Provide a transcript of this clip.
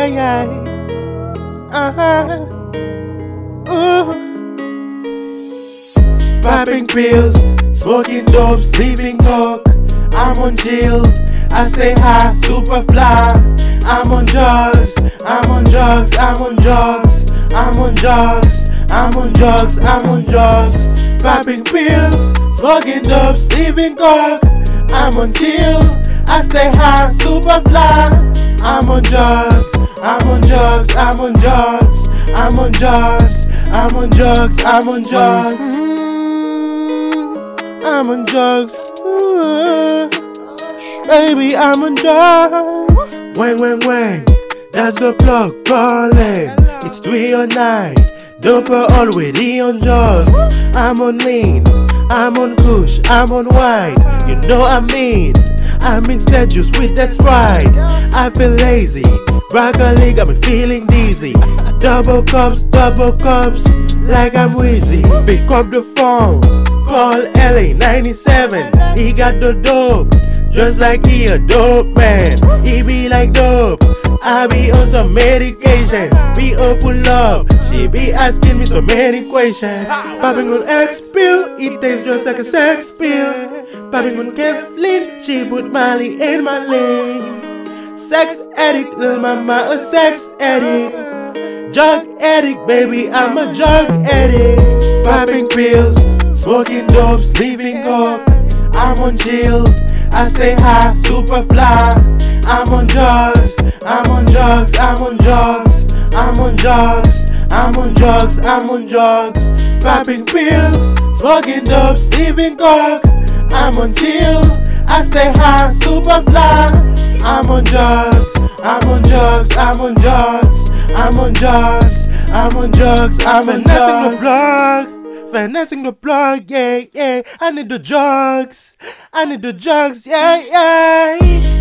yeah, yeah. Ooh. Popping pills, smoking dope, sleeping coke. I'm on chill, I stay high, super fly. I'm on drugs, I'm on drugs, I'm on drugs, I'm on drugs, I'm on drugs, I'm on drugs. Popping pills, smoking dope, sleeping coke. I'm on chill, I stay high, super fly. I'm on drugs, I'm on drugs, I'm on drugs, I'm on drugs, I'm on drugs, I'm on drugs. I'm on drugs. Baby, I'm on drugs. Wang, wang, wang. That's the plug calling. It's 309. Doper already on drugs. I'm on lean. I'm on kush. I'm on wine. You know I mean. I mix that juice with that Sprite. I feel lazy. Broccoli got me feeling dizzy. Double cups, like I'm wheezy. Pick up the phone. Call LA 97. He got the dope. Just like he a dope man. He be like dope. I be on some medication. We all pull up. She be asking me so many questions. Popping on X pill. It tastes just like a sex pill. Popping on Kathleen. She put Molly in my lane. Sex addict, little mama a sex addict. Drug addict, baby, I'm a drug addict. Popping pills, smoking dope, sleeping coke. I'm on chill, I stay high, super fly. I'm on drugs, I'm on drugs, I'm on drugs, I'm on drugs, I'm on drugs, I'm on drugs. Popping pills, smoking dope, sleeping coke. I'm on chill, I stay high, super fly. I'm on drugs, I'm on drugs, I'm on drugs, I'm on drugs, I'm on drugs, I'm on drugs. Finessing the plug, yeah, yeah. I need the drugs, yeah, yeah.